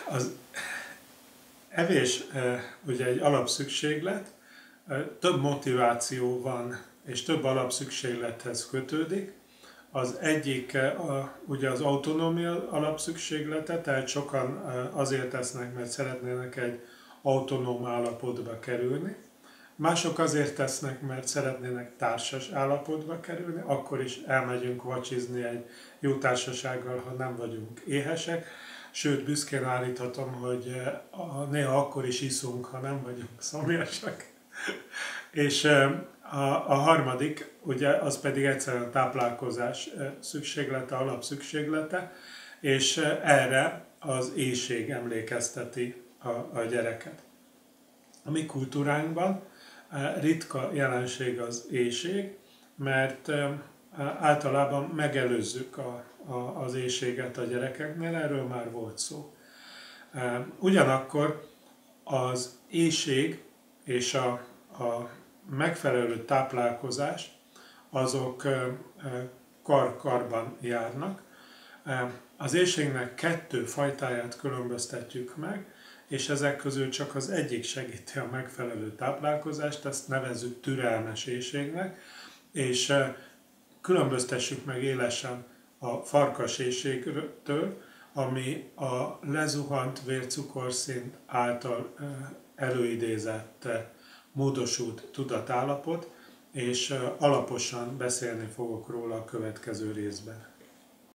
Az evés ugye egy alapszükséglet, több motiváció van és több alapszükséglethez kötődik. Az egyik ugye az autonómia alapszükséglete, tehát sokan azért tesznek, mert szeretnének egy autonóm állapotba kerülni. Mások azért tesznek, mert szeretnének társas állapotba kerülni, akkor is elmegyünk vacsizni egy jó társasággal, ha nem vagyunk éhesek. Sőt, büszkén állíthatom, hogy néha akkor is iszunk, ha nem vagyunk szomjasak. És a harmadik, ugye, az pedig egyszerűen a táplálkozás szükséglete, alapszükséglete, és erre az éhség emlékezteti a gyereket. A mi kultúránkban ritka jelenség az éhség, mert általában megelőzzük az éhséget a gyerekeknél, erről már volt szó. Ugyanakkor az éhség és a megfelelő táplálkozás azok kar-karban járnak. Az éhségnek 2 fajtáját különböztetjük meg, és ezek közül csak az egyik segíti a megfelelő táplálkozást, ezt nevezzük türelmes éhségnek, és különböztessük meg élesen a farkas éhségtől, ami a lezuhant vércukorszint által előidézett módosult tudatállapot, és alaposan beszélni fogok róla a következő részben.